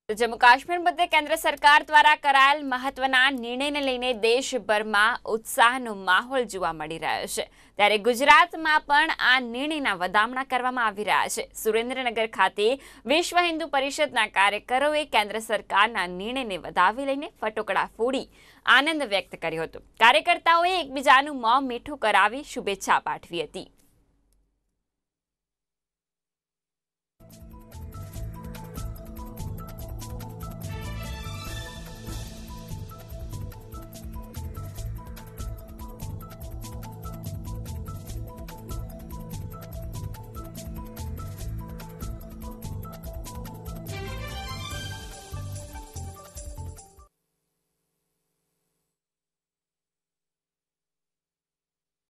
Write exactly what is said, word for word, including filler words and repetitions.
જમ્મુ કાશ્મીર મુદ્દે કેન્દ્ર સરકાર દ્વારા કરાયેલ મહત્વના નિર્ણયને લઈને દેશભરમાં ઉત્સાહનો માહોલ જોવા મળી રહ્યો છે। ત્યારે ગુજરાતમાં પણ આ નિર્ણયના વધામણા કરવામાં આવી રહ્યા છે। સુરેન્દ્રનગર ખાતે વિશ્વ હિન્દુ પરિષદના કાર્યકરોએ કેન્દ્ર સરકારના નિર્ણયને વધાવી લઈને ફટોકડા ફોડી આનંદ વ્યક્ત કર્યો હતો। કાર્યકર્તાઓએ એકબીજાનું મોં મીઠું કરાવી શુભેચ્છા પાઠવી હતી।